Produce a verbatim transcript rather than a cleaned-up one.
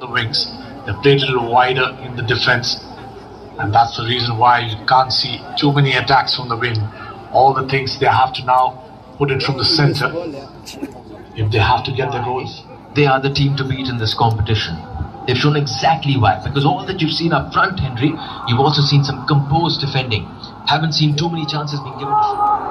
the wings. They played a little wider in the defense, and that's the reason why you can't see too many attacks from the wing. All the things they have to now put it from the center if they have to get their goals. They are the team to beat in this competition. They've shown exactly why, because all that you've seen up front, Henry, you've also seen some composed defending. Haven't seen too many chances being given to